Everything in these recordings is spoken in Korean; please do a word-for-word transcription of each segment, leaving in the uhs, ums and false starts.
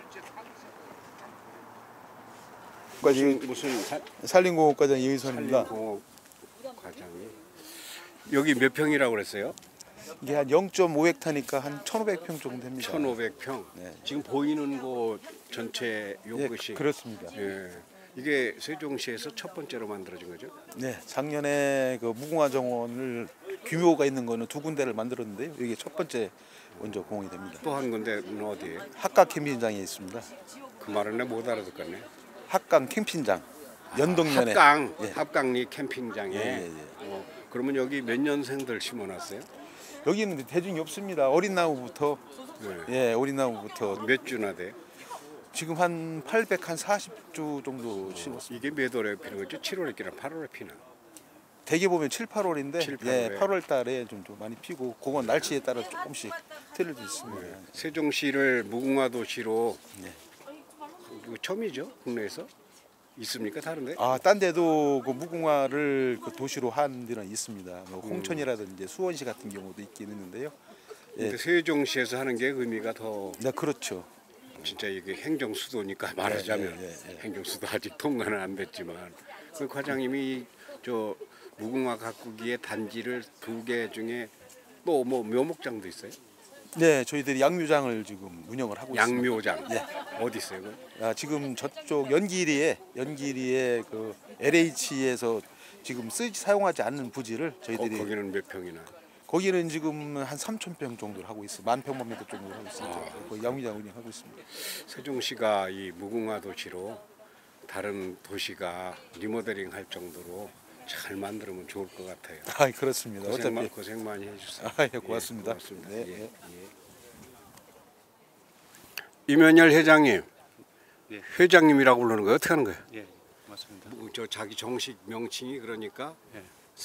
무슨, 무슨 산림공업과장 이의선입니다. 산림공업 과장이 여기 몇 평이라고 그랬어요? 이게 한 영 점 오 헥타니까 한 천오백 평 정도 됩니다. 천오백 평. 네. 지금 보이는 곳 전체 예, 요것이 그렇습니다. 예. 이게 세종시에서 첫 번째로 만들어진 거죠? 네, 작년에 그 무궁화 정원을 규모가 있는 거는 두 군데를 만들었는데요. 이게 첫 번째 먼저 공헌이 됩니다. 또 한 군데는 어디에? 합강 캠핑장에 있습니다. 그 말은 내가 못 알아듣겠네. 합강 캠핑장 연동면에. 합강, 예. 합강리 캠핑장에. 예, 예, 예. 어, 그러면 여기 몇 년생들 심어놨어요? 여기는 대중이 없습니다. 어린 나무부터 네. 예, 어린 나무부터 몇 주나 돼? 지금 한 팔백사십 주 정도 심었습니다. 이게 몇 월에 피는 거죠? 칠월에 피나 팔월에 피나? 대개 보면 칠, 팔월인데 칠, 팔월에. 예, 팔월 달에 좀, 좀 많이 피고 그건 날씨에 따라 조금씩 틀릴 수 있습니다. 네. 세종시를 무궁화 도시로 네. 이거 처음이죠? 국내에서? 있습니까? 다른데? 아, 딴 데도 그 무궁화를 그 도시로 한 데는 있습니다. 뭐 음. 홍천이라든지 수원시 같은 경우도 있긴 있는데요. 근데 예. 세종시에서 하는 게 의미가 더 네, 그렇죠. 진짜 이게 행정 수도니까 말하자면 예, 예, 예. 행정 수도 아직 통과는 안 됐지만 그 과장님이 저 무궁화 가꾸기의 단지를 두 개 중에 또 뭐 묘목장도 있어요? 네, 저희들이 양묘장을 지금 운영을 하고 있습니다. 양묘장. 예. 어디 있어요? 그? 아, 지금 저쪽 연길이에 연길이에 그 엘에이치에서 지금 쓰지 사용하지 않는 부지를 저희들이 어, 거기는 몇 평이나? 거기는 지금 한 삼천 평 정도를 하고 있어요. 만 평방미터 정도를 하고 있습니다. 거기 양묘장 운영하고 있습니다. 세종시가 이 무궁화 도시로 다른 도시가 리모델링 할 정도로 잘 만들면 좋을 것 같아요. 아, 그렇습니다. 고생, 어차피 고생 많이 해주세요. 아, 예, 고맙습니다. 예, 고맙습니다. 네, 예, 네. 예. 이면열 회장님, 예. 회장님이라고 부르는 거예요? 어떻게 하는 거예요? 예, 맞습니다. 뭐, 저 자기 정식 명칭이 그러니까 예.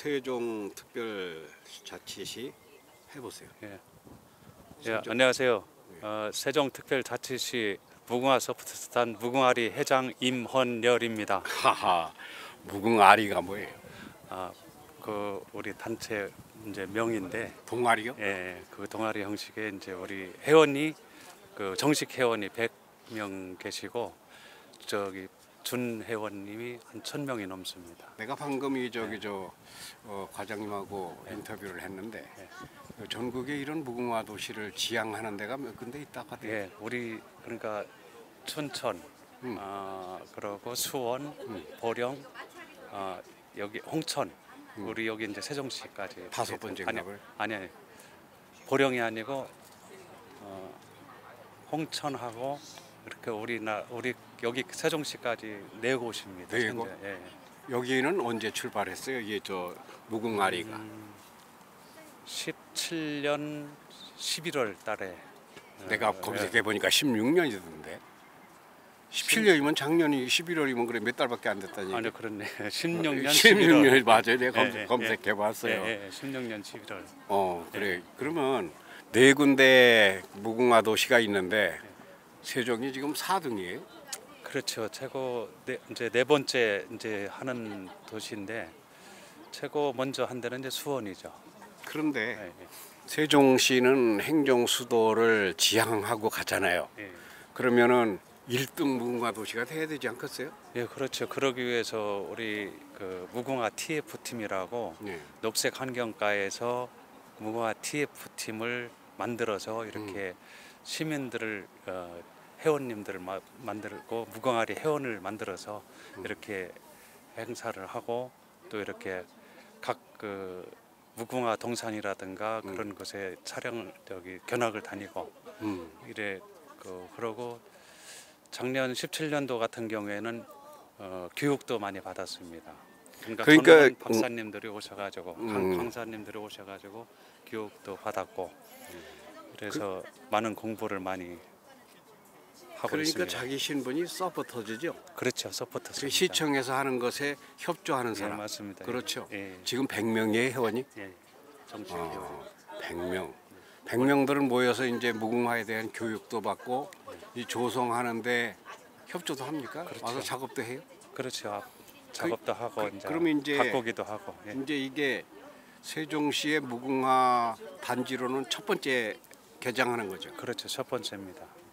세종특별자치시 해보세요. 예, 예 세종- 안녕하세요. 어, 세종특별자치시 무궁화 소프트스탄 무궁화리 회장 임헌열입니다. 하하, 무궁아리가 뭐예요? 아, 그 우리 단체 이제 명인데, 동아리요? 예, 그 동아리 형식의 이제 우리 회원이 그 정식 회원이 백 명 계시고 저기 준 회원님이 한 천 명이 넘습니다. 내가 방금 이 저기 저 어, 과장님하고 인터뷰를 했는데 그 전국에 이런 무궁화 도시를 지향하는 데가 몇 군데 있다고 하대요. 예, 우리 그러니까 춘천, 음. 어, 그리고 수원, 음. 보령, 어, 여기 홍천, 우리 여기 이제 세종시까지 다섯 이제 번째인가 아니, 봐요. 아니 아니 보령이 아니고 어, 홍천하고 이렇게 우리나 우리 여기 세종시까지 네 곳입니다. 네 곳? 현재. 예. 여기는 언제 출발했어요? 이게 저 무궁아리가. 음, 십칠 년 십일월 달에 내가 어, 검색해 보니까 십육 년이던데. 십칠 년이면 작년이 십일월이면 그래 몇 달밖에 안 됐다니. 아니 그렇네. 십육 년 십육 년 맞아요. 내가 예, 검, 예, 검색해 봤어요. 예, 예, 십육 년 십일월. 어 그래. 그러면 네 군데 무궁화 도시가 있는데 세종이 지금 사 등이에요. 그렇죠. 최고 네, 이제 네 번째 이제 하는 도시인데 최고 먼저 한 데는 이제 수원이죠. 그런데 예, 세종시는 행정 수도를 지향하고 가잖아요. 예, 예. 그러면은 일 등 무궁화 도시가 돼야 되지 않겠어요? 예, 그렇죠. 그러기 위해서 우리 그 무궁화 티에프 팀이라고 네. 녹색 환경가에서 무궁화 티에프 팀을 만들어서 이렇게 음. 시민들을 어, 회원님들을 마, 만들고 무궁화리 회원을 만들어서 음. 이렇게 행사를 하고 또 이렇게 각 그 무궁화 동산이라든가 음. 그런 곳에 촬영 저기 견학을 다니고 음. 이래 그 그러고 작년 십칠 년도 같은 경우에는 어, 교육도 많이 받았습니다. 그러니까, 그러니까, 전문 박사님들이 오셔가지고 음. 강, 강사님들이 오셔가지고 교육도 받았고 그래서 많은 공부를 많이 하고 그러니까 있습니다. 자기 신분이 서포터즈죠. 그렇죠, 서포터. 그 시청에서 하는 것에 협조하는 예, 사람. 맞습니다. 그렇죠. 예, 지금 백 명이에요 회원이? 예, 정식 어, 회원. 백 명. 백 명들은 모여서 이제 무궁화에 대한 교육도 받고 이 조성하는데 협조도 합니까? 그렇죠. 와서 작업도 해요? 그렇죠. 아, 작업도 하고 그- 이제 그러면 이제- 가꾸기도 하고. 예. 이제 이게 세종시의 무궁화 단지로는 첫 번째 개장하는 거죠. 그렇죠, 첫 번째입니다.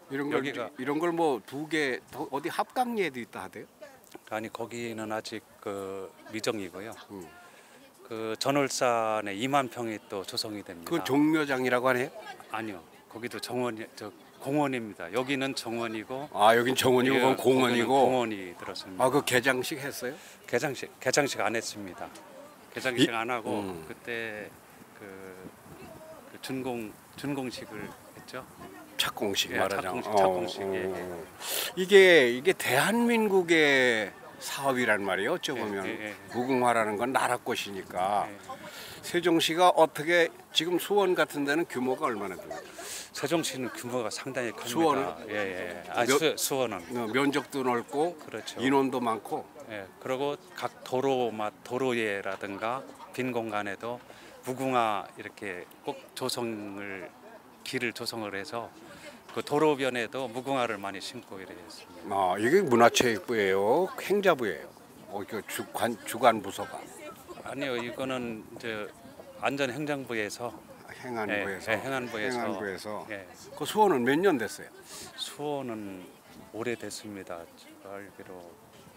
이런 걸 여기가 이런 걸 뭐 두 개 어디 합강리에도 있다 하대요? 아니 거기는 아직 그 미정이고요. 음. 그 전월산에 이만 평이 또 조성이 됩니다. 그건 종묘장이라고 하네요. 아니요, 거기도 정원, 저 공원입니다. 여기는 정원이고, 아 여긴 정원이고 예, 그건 거기는 공원이고. 공원이 들었습니다. 아 그 개장식 했어요? 개장식 개장식 안 했습니다. 개장식 이- 안 하고 음. 그때 그, 그 준공 준공식을 했죠. 착공식 예, 말하자면. 착공식, 착공식, 어, 예, 예. 어. 이게 이게 대한민국의 사업이란 말이에요. 어쩌보면 예, 예, 예. 무궁화라는 건 나라꽃이니까 예. 세종시가 어떻게 지금 수원 같은 데는 규모가 얼마나 돼요? 세종시는 규모가 상당히 큽니다. 수원은? 예, 예. 아, 몇- 수, 수원은 어, 면적도 넓고 그렇죠. 인원도 많고. 예. 그리고 각 도로마 도로에라든가 빈 공간에도 무궁화 이렇게 꼭 조성을 길을 조성을 해서 그 도로변에도 무궁화를 많이 심고 이랬습니다. 아 이게 문화체육부예요, 행자부예요. 어, 이거 주관 주관 부서가 아니요, 이거는 이제 안전행정부에서 행안부에서. 예, 예, 행안부에서. 행안부에서. 예. 그 수원은 몇 년 됐어요? 수원은 오래됐습니다. 제가 알기로.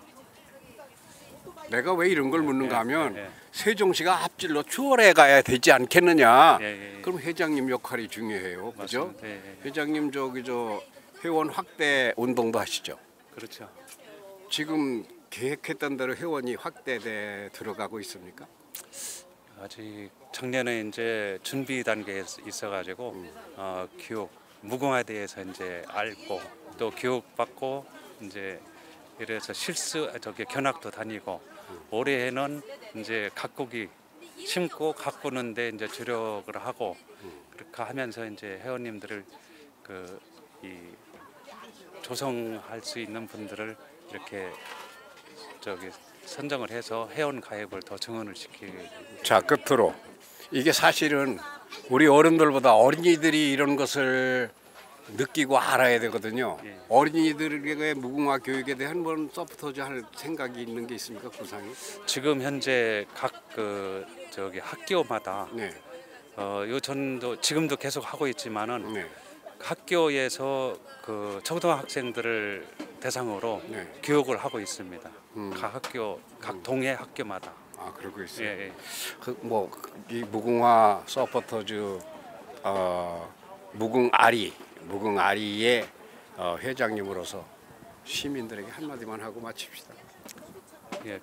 내가 왜 이런 걸 묻는가 예, 하면 예, 예. 세종시가 앞질러 추월해 가야 되지 않겠느냐. 예, 예, 예. 그럼 회장님 역할이 중요해요, 그죠? 맞습니다. 예, 예. 회장님 저기 저 회원 확대 운동도 하시죠. 그렇죠. 지금 계획했던 대로 회원이 확대돼 들어가고 있습니까? 아직 작년에 이제 준비 단계에 있어가지고 어, 교육 무궁화에 대해서 이제 알고 또 교육 받고 이제 이래서 실수 저기 견학도 다니고 올해는 이제 가꾸기 심고 가꾸는데 이제 주력을 하고 그렇게 하면서 이제 회원님들을 그 이 조성할 수 있는 분들을 이렇게 저기 선정을 해서 회원 가입을 더 증원을 시키고. 자, 끝으로 이게 사실은 우리 어른들보다 어린이들이 이런 것을 느끼고 알아야 되거든요. 예. 어린이들에게 무궁화 교육에 대한 뭐 서포터즈 할 생각이 있는 게 있습니까, 구상이? 지금 현재 각 그 저기 학교마다 네, 어 요전도 지금도 계속 하고 있지만은 네, 학교에서 그 초등학생들을 대상으로 네. 교육을 하고 있습니다. 음. 각 학교 각 동해 학교마다. 아 그러고 있어요. 예, 예. 그 뭐 이 무궁화 서포터즈 어, 무궁아리 무궁아리의 어, 회장님으로서 시민들에게 한마디만 하고 마칩시다. 예.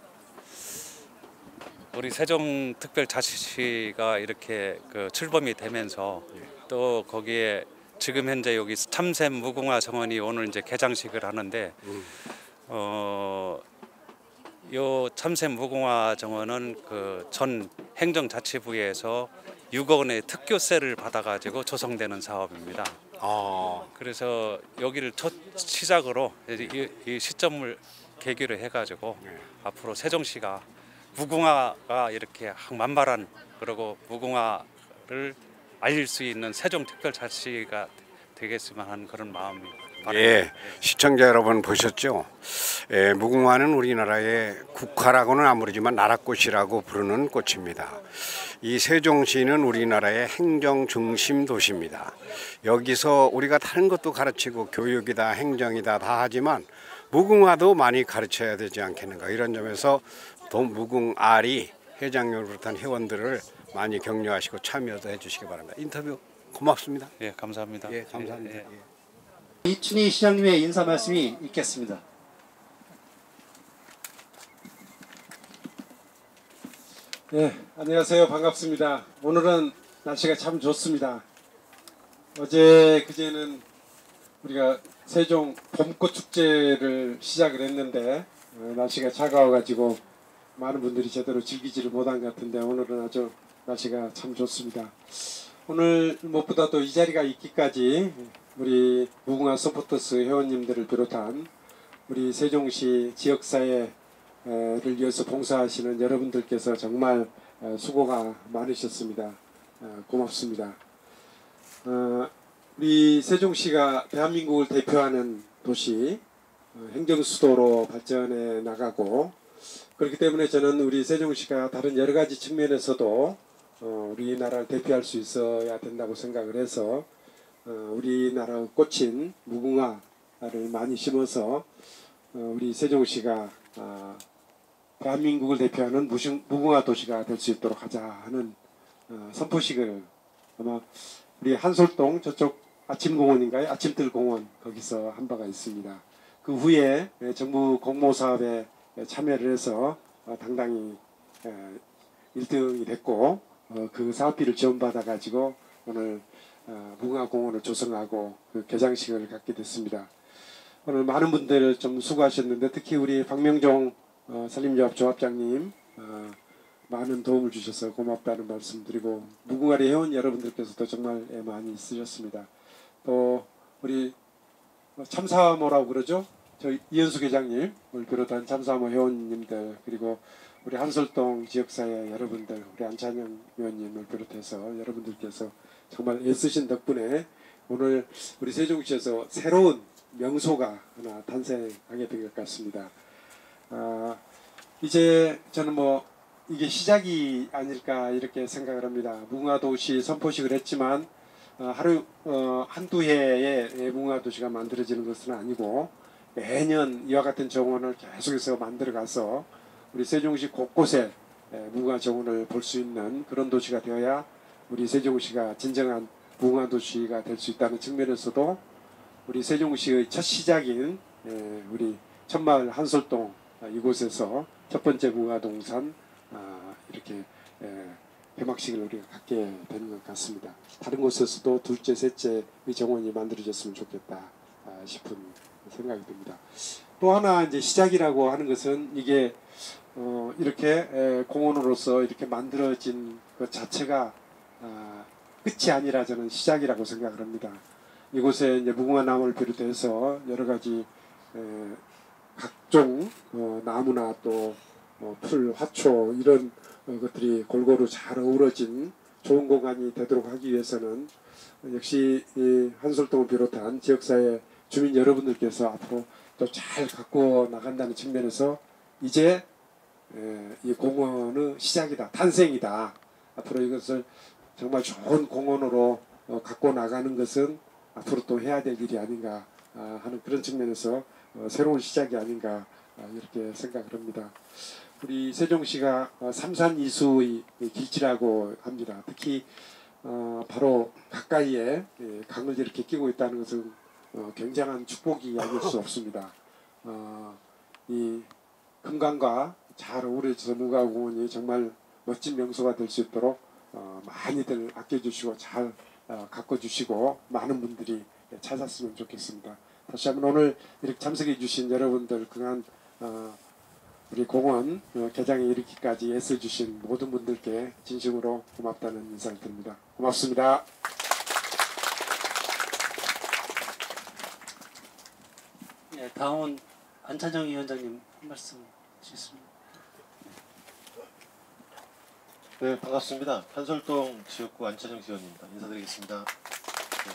우리 세종특별자치시가 이렇게 그 출범이 되면서 또 거기에 지금 현재 여기 참샘 무궁화 정원이 오늘 이제 개장식을 하는데 음. 어, 요 참샘 무궁화 정원은 그 전 행정자치부에서 육억 원의 특교세를 받아가지고 조성되는 사업입니다. 아, 그래서 여기를 첫 시작으로 이, 이 시점을 계기로 해가지고 네. 앞으로 세종시가 무궁화가 이렇게 만발한 그리고 무궁화를 알릴 수 있는 세종특별자치가 되겠으면 하는 그런 마음이 바랍니다. 예, 시청자 여러분 보셨죠? 예, 무궁화는 우리나라의 국화라고는 안 부르지만 나라꽃이라고 부르는 꽃입니다. 이 세종시는 우리나라의 행정 중심 도시입니다. 여기서 우리가 다른 것도 가르치고 교육이다, 행정이다 다 하지만 무궁화도 많이 가르쳐야 되지 않겠는가. 이런 점에서 동 무궁아리 회장님을 비롯한 회원들을 많이 격려하시고 참여도 해주시기 바랍니다. 인터뷰 고맙습니다. 예, 감사합니다. 예, 감사합니다. 예, 예. 예. 이춘희 시장님의 인사 말씀이 있겠습니다. 네, 안녕하세요. 반갑습니다. 오늘은 날씨가 참 좋습니다. 어제 그제는 우리가 세종 봄꽃 축제를 시작을 했는데 어, 날씨가 차가워가지고 많은 분들이 제대로 즐기지를 못한 것 같은데 오늘은 아주 날씨가 참 좋습니다. 오늘 무엇보다도 이 자리가 있기까지 우리 무궁화 서포터스 회원님들을 비롯한 우리 세종시 지역사회를 위해서 봉사하시는 여러분들께서 정말 수고가 많으셨습니다. 고맙습니다. 우리 세종시가 대한민국을 대표하는 도시, 행정수도로 발전해 나가고 그렇기 때문에 저는 우리 세종시가 다른 여러 가지 측면에서도 우리나라를 대표할 수 있어야 된다고 생각을 해서 어, 우리나라의 꽃인 무궁화를 많이 심어서 어, 우리 세종시가 어, 대한민국을 대표하는 무신, 무궁화 도시가 될 수 있도록 하자 하는 어, 선포식을 아마 우리 한솔동 저쪽 아침공원인가요? 아침뜰공원 거기서 한 바가 있습니다. 그 후에 정부 공모사업에 참여를 해서 어, 당당히 에, 일 등이 됐고 어, 그 사업비를 지원받아 가지고 오늘 어, 무궁화공원을 조성하고 그 개장식을 갖게 됐습니다. 오늘 많은 분들 좀 수고하셨는데 특히 우리 박명종 어, 산림조합 조합장님 어, 많은 도움을 주셔서 고맙다는 말씀드리고 무궁화리 회원 여러분들께서도 정말 애 많이 쓰셨습니다. 또 우리 참사모라고 그러죠? 저희 이현수 회장님을 비롯한 참사모 회원님들 그리고 우리 한솔동 지역사회 여러분들 우리 안찬영 의원님을 비롯해서 여러분들께서 정말 애쓰신 덕분에 오늘 우리 세종시에서 새로운 명소가 하나 탄생하게 된 것 같습니다. 아, 이제 저는 뭐 이게 시작이 아닐까 이렇게 생각을 합니다. 무궁화도시 선포식을 했지만 어, 하루 어, 한두 해에 무궁화도시가 만들어지는 것은 아니고 매년 이와 같은 정원을 계속해서 만들어가서 우리 세종시 곳곳에 무궁화 정원을 볼 수 있는 그런 도시가 되어야 우리 세종시가 진정한 무궁화 도시가 될 수 있다는 측면에서도 우리 세종시의 첫 시작인 우리 천마을 한솔동 이곳에서 첫 번째 무궁화동산 이렇게 개막식을 우리가 갖게 되는 것 같습니다. 다른 곳에서도 둘째, 셋째의 정원이 만들어졌으면 좋겠다 싶은 생각이 듭니다. 또 하나 이제 시작이라고 하는 것은 이게 어 이렇게 에, 공원으로서 이렇게 만들어진 것 자체가 아, 끝이 아니라 저는 시작이라고 생각을 합니다. 이곳에 이제 무궁화 나무를 비롯해서 여러 가지 에, 각종 어, 나무나 또 어, 풀, 화초 이런 어, 것들이 골고루 잘 어우러진 좋은 공간이 되도록 하기 위해서는 역시 이 한솔동을 비롯한 지역사회 주민 여러분들께서 앞으로 또 잘 갖고 나간다는 측면에서 이제 에, 이 공원의 시작이다, 탄생이다. 앞으로 이것을 정말 좋은 공원으로 어, 갖고 나가는 것은 앞으로 또 해야 될 일이 아닌가 아, 하는 그런 측면에서 어, 새로운 시작이 아닌가 아, 이렇게 생각을 합니다. 우리 세종시가 어, 삼산이수의 길지라고 합니다. 특히 어, 바로 가까이에 예, 강을 이렇게 끼고 있다는 것은 어, 굉장한 축복이 아닐 수 없습니다. 어, 이 금강과 잘 어우러져서 무궁화공원이 정말 멋진 명소가 될 수 있도록 어, 많이들 아껴주시고 잘 어, 가꿔주시고 많은 분들이 찾았으면 좋겠습니다. 다시 한번 오늘 이렇게 참석해 주신 여러분들 그간 어, 우리 공원 어, 개장에 이르기까지 애써주신 모든 분들께 진심으로 고맙다는 인사를 드립니다. 고맙습니다. 네, 다음은 안찬영 위원장님 한 말씀 주시겠습니다. 네, 반갑습니다. 한솔동 지역구 안찬영 지원입니다. 인사드리겠습니다. 네.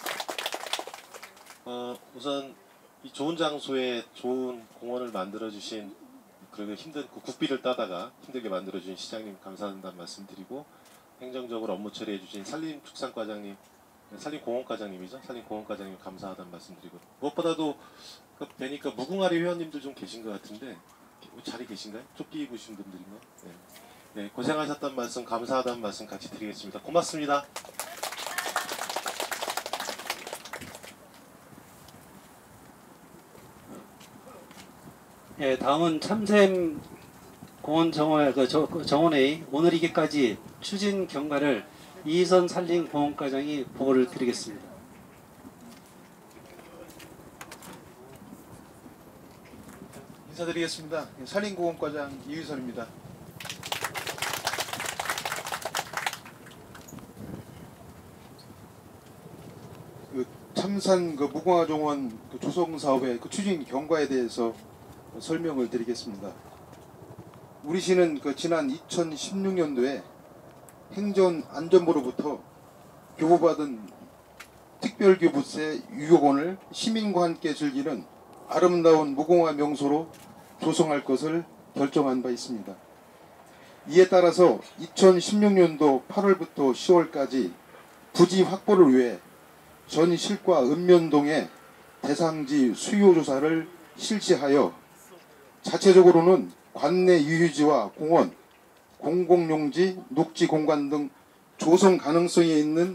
어, 우선 이 좋은 장소에 좋은 공원을 만들어주신 그리고 힘든 그 국비를 따다가 힘들게 만들어주신 시장님 감사한다는 말씀드리고 행정적으로 업무 처리해주신 산림축산과장님, 산림공원과장님이죠. 산림공원과장님 감사하다는 말씀드리고 무엇보다도 그 뵈니까 무궁화리 회원님들 좀 계신 것 같은데 자리 계신가요? 쫓기 입으신 분들인가요? 네. 네, 고생하셨다는 말씀, 감사하다는 말씀 같이 드리겠습니다. 고맙습니다. 예, 다음은 참샘 공원 정원 그 저, 그 정원회의 오늘 이게까지 추진 경과를 이선 산림공원과장이 보고를 드리겠습니다. 인사드리겠습니다. 산림공원과장 이휘선입니다. 그 참산 그 무궁화 정원 그 조성 사업의 그 추진 경과에 대해서 설명을 드리겠습니다. 우리 시는 그 지난 이천십육 년도에 행정안전부로부터 교부받은 특별교부세 유효권을 시민과 함께 즐기는 아름다운 무궁화 명소로 조성할 것을 결정한 바 있습니다. 이에 따라서 이천십육 년도 팔월부터 시월까지 부지 확보를 위해 전 실과 읍면동의 대상지 수요 조사를 실시하여 자체적으로는 관내 유휴지와 공원, 공공용지, 녹지 공간 등 조성 가능성이 있는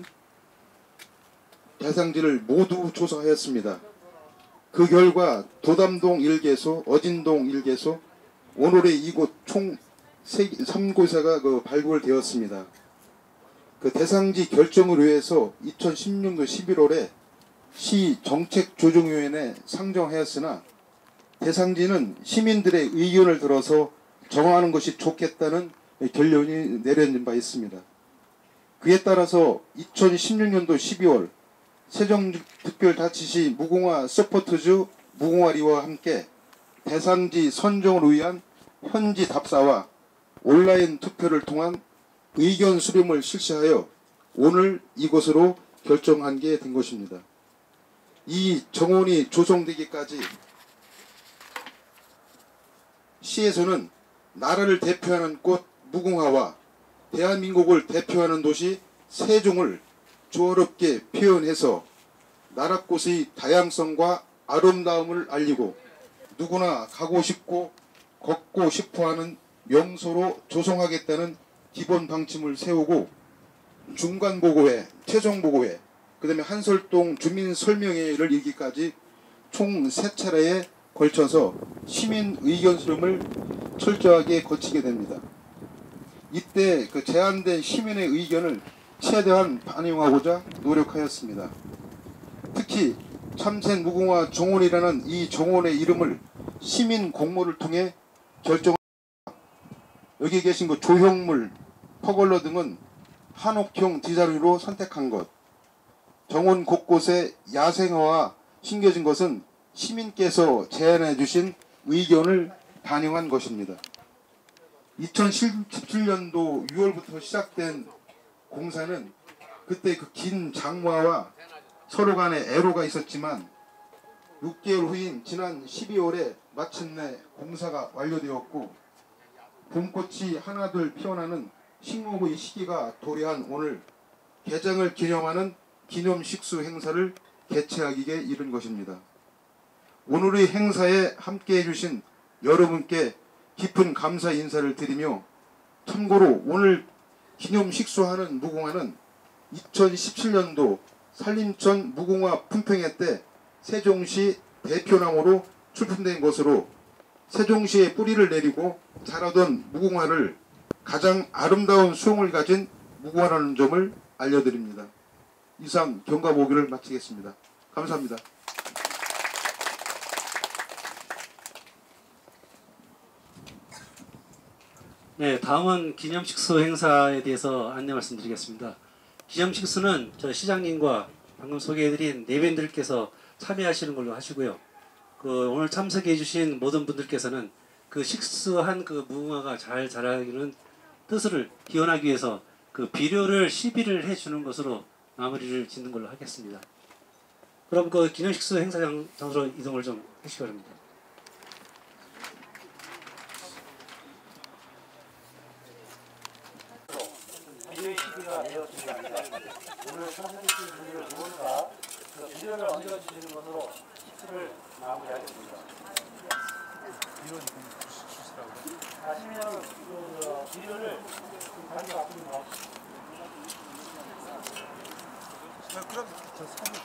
대상지를 모두 조사하였습니다. 그 결과 도담동 일 개소, 어진동 일 개소, 오늘의 이곳 총 삼 곳가 그 발굴되었습니다. 그 대상지 결정을 위해서 이천십육년도 십일월에 시 정책조정위원회에 상정하였으나 대상지는 시민들의 의견을 들어서 정하는 것이 좋겠다는 결론이 내려진 바 있습니다. 그에 따라서 이천십육년도 십이월 세종특별자치시 무궁화 서포터즈 무궁화리와 함께 대상지 선정을 위한 현지 답사와 온라인 투표를 통한 의견 수렴을 실시하여 오늘 이곳으로 결정한 게 된 것입니다. 이 정원이 조성되기까지 시에서는 나라를 대표하는 꽃 무궁화와 대한민국을 대표하는 도시 세종을 조화롭게 표현해서 나라꽃의 다양성과 아름다움을 알리고 누구나 가고 싶고 걷고 싶어하는 명소로 조성하겠다는 기본 방침을 세우고 중간보고회, 최종보고회, 그 다음에 한설동 주민설명회를 열기까지 총 세 차례에 걸쳐서 시민 의견 수렴을 철저하게 거치게 됩니다. 이때 그 제한된 시민의 의견을 최대한 반영하고자 노력하였습니다. 특히 참새 무궁화 정원이라는 이 정원의 이름을 시민 공모를 통해 결정. 여기 계신 그 조형물, 퍼걸러 등은 한옥형 디자인으로 선택한 것, 정원 곳곳에 야생화와 심겨진 것은 시민께서 제안해 주신 의견을 반영한 것입니다. 이천십칠년도 유월부터 시작된 공사는 그때 그 긴 장마와 서로 간에 애로가 있었지만 육 개월 후인 지난 십이월에 마침내 공사가 완료되었고 봄꽃이 하나둘 피어나는 식목의 시기가 도래한 오늘 개장을 기념하는 기념식수 행사를 개최하기에 이른 것입니다. 오늘의 행사에 함께해 주신 여러분께 깊은 감사 인사를 드리며 참고로 오늘 기념식수하는 무궁화는 이천십칠년도 산림청 무궁화 품평회 때 세종시 대표나무로 출품된 것으로 세종시에 뿌리를 내리고 자라던 무궁화를 가장 아름다운 수홍을 가진 무궁화라는 점을 알려드립니다. 이상 경과보기를 마치겠습니다. 감사합니다. 네, 다음은 기념식수 행사에 대해서 안내 말씀드리겠습니다. 기념식수는 저 시장님과 방금 소개해드린 내빈들께서 참여하시는 걸로 하시고요. 그 오늘 참석해주신 모든 분들께서는 그 식수한 그 무궁화가 잘 자라기는 뜻을 기원하기 위해서 그 비료를 시비를 해주는 것으로 마무리를 짓는 걸로 하겠습니다. 그럼 그 기념식수 행사장 장소로 이동을 좀 해주시기 바랍니다. 오늘 참석해주신 분들 모두가 그 비료를 얹어주시는 것으로 식수를 마무리하겠습니다. 가시면 그 비료를 가지고 왔습니다. 그럼 저 사진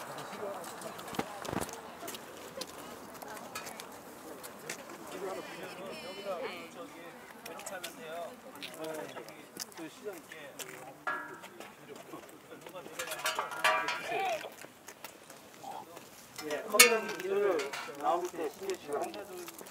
여기다 저기 이렇게 하면 돼요. 그 시장 네, 커피랑 비료를 나올 때 숨겨주시고